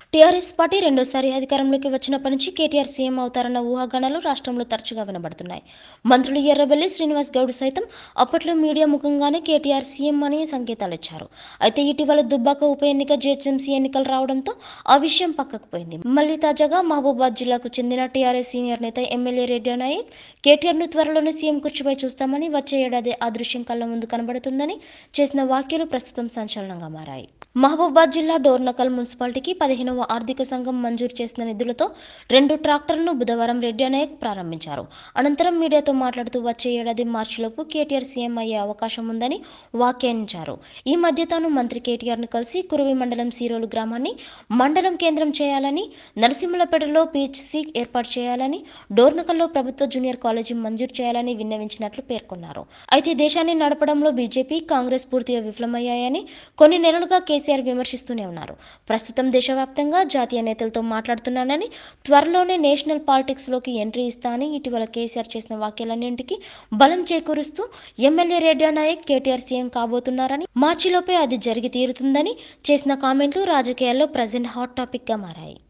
TRS party రెండోసారి అధికారంలోకి వచ్చినప్పటి నుంచి కేటీఆర్ సీఎం అవుతారన్న ఊహాగానాలు రాష్ట్రంలో తరచుగా వినబడుతున్నాయి. మంత్రులు ఎర్రబెల్లి శ్రీనివాస్ గౌడ్ సైతం అప్పట్లో మీడియా ముఖంగానే కేటీఆర్ సీఎం అని సంకేతాలిచ్చారు. అయితే ఇటీవల దుబ్బాక ఉప ఎన్నిక, జీహెచ్ఎంసీ ఎన్నికలు రావడంతో ఆ విషయం పక్కకు పోయింది. మళ్లీ తాజాగా మహబూబాబాద్ జిల్లాకు చెందిన టీఆర్ఎస్ సీనియర్ నేత ఎమ్మెల్యే రెడ్డి నాయక్ కేటీఆర్ను త్వరలోనే సీఎం కుర్చీపై చూస్తామని, వచ్చే ఏడాది ఆ దృశ్యం కళ్ల ముందు కనబడుతుందని చేసిన వ్యాఖ్యలు ప్రస్తుతం సంచలనంగా మారాయి. మహబూబాబాద్ జిల్లా డోర్నకల్ మున్సిపాలిటీకి 15వ ఆర్థిక సంఘం మంజూరు చేసిన నిధులతో 2 ట్రాక్టర్లను బుధవారం రెడ్డి నాయక్ ప్రారంభించారు. అనంతరం మీడియాతో మాట్లాడుతూ వచ్చే ఏడాది మార్చిలోపు కేటీఆర్ సీఎం అయ్యే అవకాశం ఉందని వ్యాఖ్యానించారు. ఈ మధ్య తాను మంత్రి కేటీఆర్ను కలిసి కురువి మండలం సీరోలు గ్రామాన్ని మండలం కేంద్రం చేయాలని, నరసింహులపేటలో పీహెచ్సీ ఏర్పాటు చేయాలని, డోర్నకల్లో ప్రభుత్వ జూనియర్ కాలేజీ మంజూరు చేయాలని విన్నవించినట్లు పేర్కొన్నారు. అయితే దేశాన్ని నడపడంలో బీజేపీ, కాంగ్రెస్ పూర్తిగా విఫలమయ్యాయని కొన్ని నెలలుగా కేసీఆర్ విమర్శిస్తూనే ఉన్నారు. ప్రస్తుతం దేశవ్యాప్తంగా జాతీయ నేతలతో మాట్లాడుతున్నానని, త్వరలోనే నేషనల్ పాలిటిక్స్లోకి ఎంట్రీ ఇస్తా అని ఇటీవల కేసీఆర్ చేసిన వ్యాఖ్యలన్నింటికీ బలం చేకూరుస్తూ ఎమ్మెల్యే రెడ్డి నాయక్ కేటీఆర్ సీఎం కాబోతున్నారని, మార్చిలోపే అది జరిగి తీరుతుందని చేసిన కామెంట్లు రాజకీయాల్లో ప్రజెంట్ హాట్ టాపిక్గా మారాయి.